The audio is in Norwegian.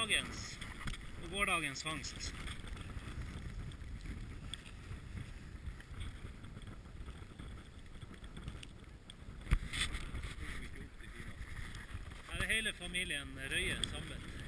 dagens og gårdagens fangst. Her er hele familien Røye samlet.